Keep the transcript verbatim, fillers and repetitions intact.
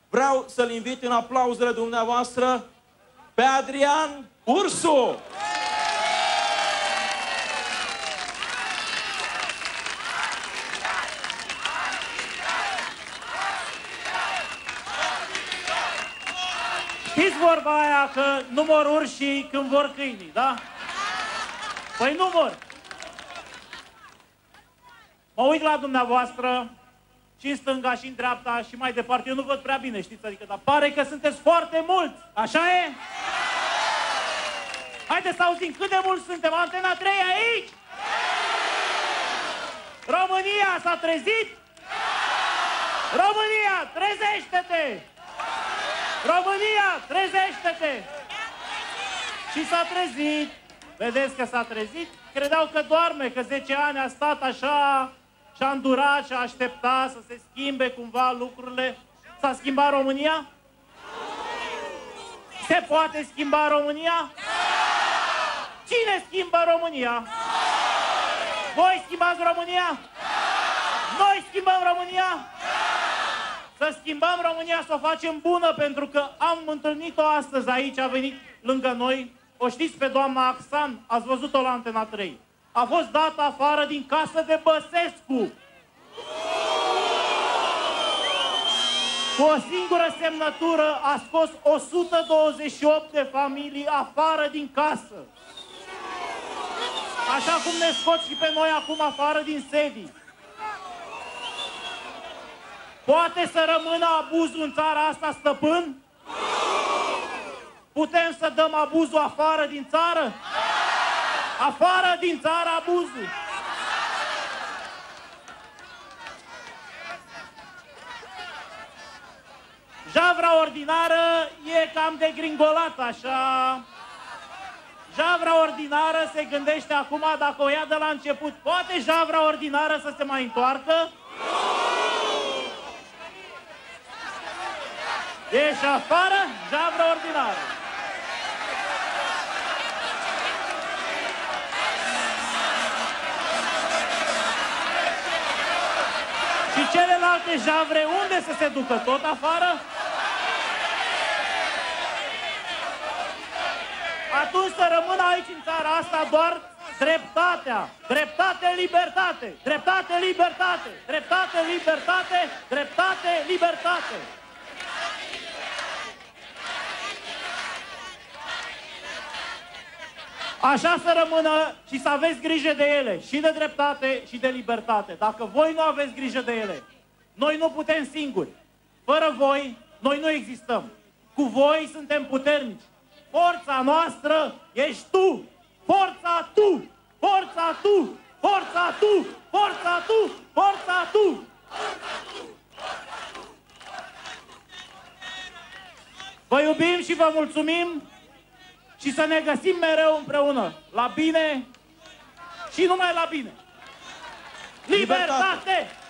Vreau să-l invit în aplauzele dumneavoastră pe Adrian Ursu! Știți vorba aia că nu mor urșii când vor câinii, da? Păi nu mor. Mă uit la dumneavoastră și în stânga și în dreapta și mai departe. Eu nu văd prea bine, știți? Adică, dar pare că sunteți foarte mulți. Așa e? Haideți să auzim cât de mulți suntem. Antena trei aici? România s-a trezit? România, trezește-te! România, trezește-te! Și s-a trezit. Vedeți că s-a trezit? Credeau că doarme, că zece ani a stat așa și a îndurat și a așteptat să se schimbe cumva lucrurile. S-a schimbat România? Se poate schimba România? Cine schimbă România? Voi schimbați România? Noi schimbăm România? Să schimbăm România, să o facem bună, pentru că am întâlnit-o astăzi aici, a venit lângă noi. O știți pe doamna Axan? Ați văzut-o la Antena trei. A fost dată afară din casă de Băsescu. Cu o singură semnătură a scos o sută douăzeci și opt de familii afară din casă. Așa cum ne scot și pe noi acum afară din sedii. Poate să rămână abuzul în țara asta, stăpân? Putem să dăm abuzul afară din țară? Afară din țară abuzul! Javra ordinară e cam degringolat, așa. Javra ordinară se gândește acum dacă o ia de la început. Poate javra ordinară să se mai întoarcă? Ieși afară, javra ordinară. Și celelalte javre unde să se ducă? Tot afară? Atunci să rămână aici în țara asta doar dreptatea. Dreptate, libertate. Dreptate, libertate. Dreptate, libertate. Dreptate, libertate. Așa să rămână și să aveți grijă de ele, și de dreptate și de libertate. Dacă voi nu aveți grijă de ele, noi nu putem singuri. Fără voi, noi nu existăm. Cu voi suntem puternici. Forța noastră ești tu! Forța tu! Forța tu! Forța tu! Forța tu! Forța tu! Vă iubim și vă mulțumim și să ne găsim mereu împreună, la bine și numai la bine. Libertate!